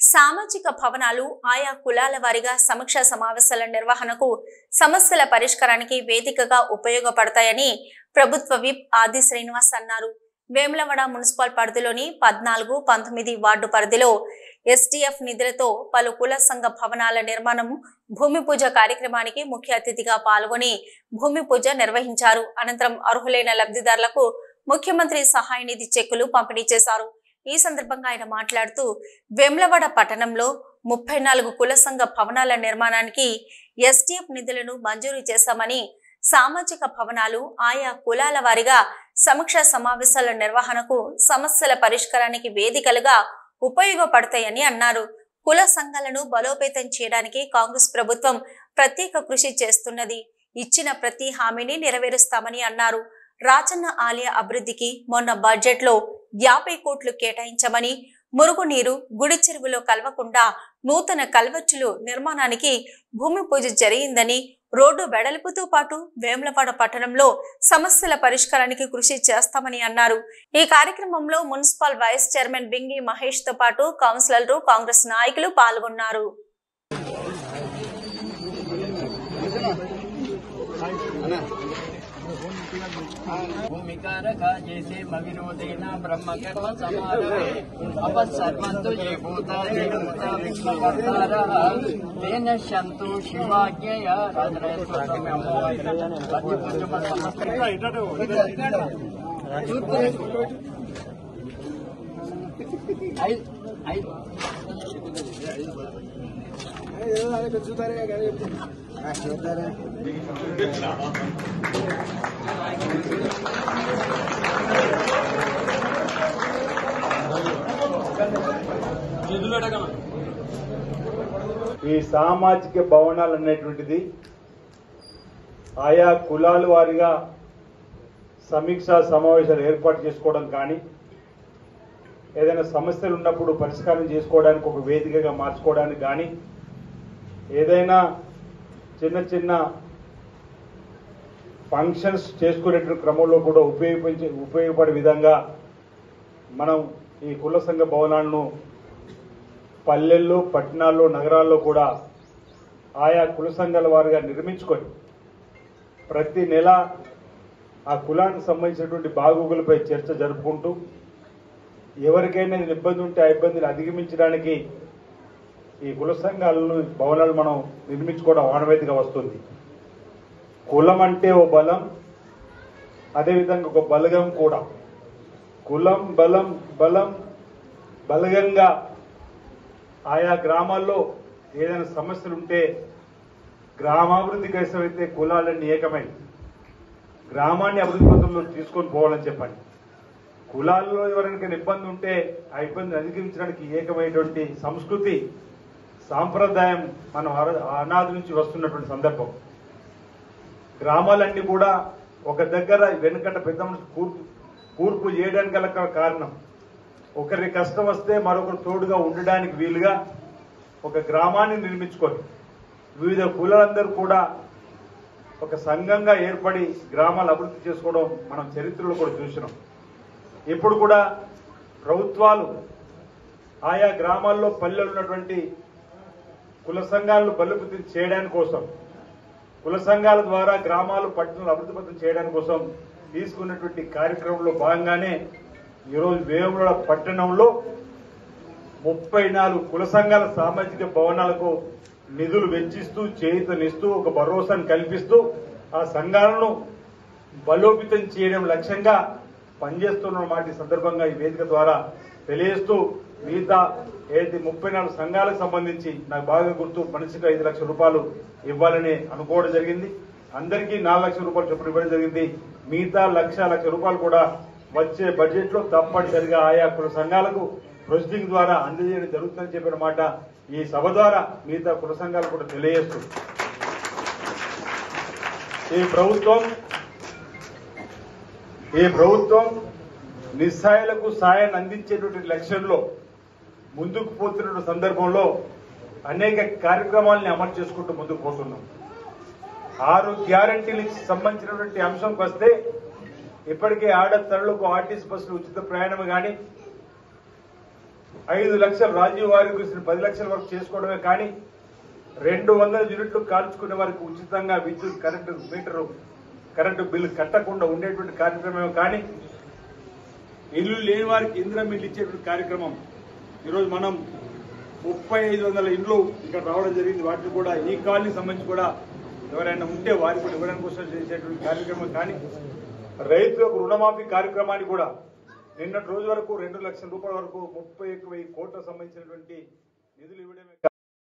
సామాజిక భవనాలు ఆయా కులాల వారీగా సమీక్షా సమావేశాల నిర్వహణకు సమస్యల పరిష్కారానికి వేదికగా ఉపయోగపడతాయని ప్రభుత్వ విప్ ఆది శ్రీనివాస్ అన్నారు. వేములవాడ మున్సిపల్ పరిధిలోని 14, 19 వార్డు పరిధిలో ఎస్డిఎఫ్ నిధులతో పలు కుల సంఘ భవనాల నిర్మాణం భూమి పూజ కార్యక్రమానికి ముఖ్య అతిథిగా పాల్గొని భూమి పూజ నిర్వహించారు. అనంతరం అర్హులైన లబ్ధిదారులకు ముఖ్యమంత్రి సహాయ నిధి చెక్కులు పంపిణీ చేశారు. ఈ సందర్భంగా ఆయన మాట్లాడుతూ వేములవాడ పట్టణంలో 34 కుల సంఘ భవనాల నిర్మాణానికి ఎస్డిఎఫ్ నిధులను మంజూరు చేశామని, సామాజిక భవనాలు ఆయా కులాల వారీగా సమీక్షా సమావేశాల నిర్వహణకు సమస్యల పరిష్కారానికి వేదికలుగా ఉపయోగపడతాయని అన్నారు. కుల సంఘాలను బలోపేతం చేయడానికి కాంగ్రెస్ ప్రభుత్వం ప్రత్యేక కృషి చేస్తున్నది. ఇచ్చిన ప్రతి హామీని నెరవేరుస్తామని అన్నారు. రాజన్న ఆలయ అభివృద్ధికి మొన్న బడ్జెట్ లో 50 కోట్లు కేటాయించమని, మురుగునీరు గుడి చెరువులో కలవకుండా నూతన కల్వర్టులు నిర్మాణానికి భూమి పూజ జరిగిందని, రోడ్డు వెడల్పుతో పాటు వేములవాడ పట్టణంలో సమస్యల పరిష్కారానికి కృషి చేస్తామని అన్నారు. ఈ కార్యక్రమంలో municipal vice chairman Bingi Mahesh తో పాటు కౌన్సిలర్లు, కాంగ్రెస్ నాయకులు పాల్గొన్నారు. भूमिकारका जैसे मविरोधेन ब्रह्मकर्म समारोहे अपसर्वन्तु ये भूता देवता विष्णुवर्तारः तेन शन्तु शिवाज्ञया ఈ సామాజిక భవనాలు అనేటువంటిది ఆయా కులాల వారీగా సమీక్షా సమావేశాలు ఏర్పాటు చేసుకోవడం కానీ, ఏదైనా సమస్యలు ఉన్నప్పుడు పరిష్కారం చేసుకోవడానికి ఒక వేదికగా మార్చుకోవడానికి కానీ, ఏదైనా చిన్న చిన్న ఫంక్షన్స్ చేసుకునేటువంటి క్రమంలో కూడా ఉపయోగపడే విధంగా మనం ఈ కుల సంఘ భవనాలను పల్లెల్లో, పట్టణాల్లో, నగరాల్లో కూడా ఆయా కుల సంఘాల వారిగా నిర్మించుకొని ప్రతి నెల ఆ కులానికి సంబంధించినటువంటి బాగోగులపై చర్చ జరుపుకుంటూ ఎవరికైనా ఇబ్బంది ఉంటే ఆ ఇబ్బందిని అధిగమించడానికి ఈ కుల సంఘాలను భవనాలు మనం నిర్మించుకోవడం ఆనవాయితీగా వస్తుంది. కులం అంటే ఓ బలం, అదేవిధంగా ఒక బలగం కూడా. కులం బలం బలం బలగంగా ఆయా గ్రామాల్లో ఏదైనా సమస్యలు ఉంటే గ్రామాభివృద్ధి కోసమైతే కులాలన్నీ ఏకమై గ్రామాన్ని అభివృద్ధి పథంలో తీసుకొని పోవాలని చెప్పండి. కులాల్లో ఎవరికైనా ఇబ్బంది ఉంటే ఆ ఇబ్బందిని అధిగమించడానికి ఏకమైనటువంటి సంస్కృతి, సాంప్రదాయం మనం అనాది నుంచి వస్తున్నటువంటి సందర్భం. గ్రామాలన్నీ కూడా ఒక దగ్గర వెనుకట పెద్ద కూర్పు చేయడానికి గల కారణం, ఒకరి కష్టం వస్తే మరొకరు తోడుగా ఉండడానికి వీలుగా ఒక గ్రామాన్ని నిర్మించుకొని వివిధ కులాలందరూ కూడా ఒక సంఘంగా ఏర్పడి గ్రామాలు అభివృద్ధి చేసుకోవడం మనం చరిత్రలో కూడా చూసినాం. ఇప్పుడు కూడా ప్రభుత్వాలు ఆయా గ్రామాల్లో పల్లెలు ఉన్నటువంటి కుల సంఘాలను బలోపేతం చేయడానికి కోసం, కుల సంఘాల ద్వారా గ్రామాలు, పట్టణాలు అభివృద్ధిపతం చేయడానికి కోసం తీసుకున్నటువంటి కార్యక్రమంలో భాగంగానే ఈరోజు వేములవాడ పట్టణంలో 34 కుల సంఘాల సామాజిక భవనాలకు నిధులు వెచ్చిస్తూ, చేయూతనిస్తూ, ఒక భరోసాను కల్పిస్తూ ఆ సంఘాలను బలోపేతం చేయడం లక్ష్యంగా పనిచేస్తున్న మాట ఈ సందర్భంగా ఈ వేదిక ద్వారా తెలియజేస్తూ, మిగతా ఏదైతే 34 సంఘాలకు సంబంధించి నాకు బాగా గుర్తు, మనిషికి 5 లక్షల రూపాయలు ఇవ్వాలని అనుకోవడం జరిగింది. అందరికీ 4 లక్షల రూపాయలు చొప్పున ఇవ్వడం జరిగింది. మిగతా లక్ష రూపాయలు కూడా వచ్చే బడ్జెట్ లో తప్పనిసరిగా ఆయా కుల సంఘాలకు ప్రొసీడింగ్ ద్వారా అందజేయడం జరుగుతుందని చెప్పిన మాట ఈ సభ ద్వారా మిగతా కుల సంఘాలు కూడా తెలియజేస్తూ, ఈ ప్రభుత్వం నిస్సాయులకు సాయాన్ని అందించేటువంటి లక్ష్యంలో ముందుకు పోతున్న సందర్భంలో అనేక కార్యక్రమాలని అమలు చేసుకుంటూ ముందుకు పోతున్నాం. 6 గ్యారంటీలకు సంబంధించినటువంటి అంశంకి వస్తే ఇప్పటికే ఆడతరులకు ఆర్టీసీ బస్సులు ఉచిత ప్రయాణం కానీ, 5 లక్షలు రాజీవ్ ఆరోగ్యశ్రీ 10 లక్షల వరకు చేసుకోవడమే కానీ 200 యూనిట్లు కాల్చుకునే వారికి ఉచితంగా విద్యుత్ కరెంటు బిల్లు కట్టకుండా ఉండేటువంటి కార్యక్రమమే కానీ ఇల్లు లేని వారికి ఇందిరమ్మ ఇల్లు ఇచ్చేటువంటి కార్యక్రమం ఈరోజు మనం 3500 ఇండ్లు ఇక్కడ రావడం జరిగింది. వాటిని కూడా ఈ కాలనీ సంబంధించి కూడా ఎవరైనా ఉంటే వారికి కూడా ఇవ్వడానికి కోసం చేసేటువంటి కార్యక్రమం కానీ రైతులకు రుణమాఫీ కార్యక్రమాన్ని కూడా నిన్నటి రోజు వరకు 2 లక్షల రూపాయల వరకు 31,000 కోట్లకు సంబంధించినటువంటి నిధులు ఇవ్వడమే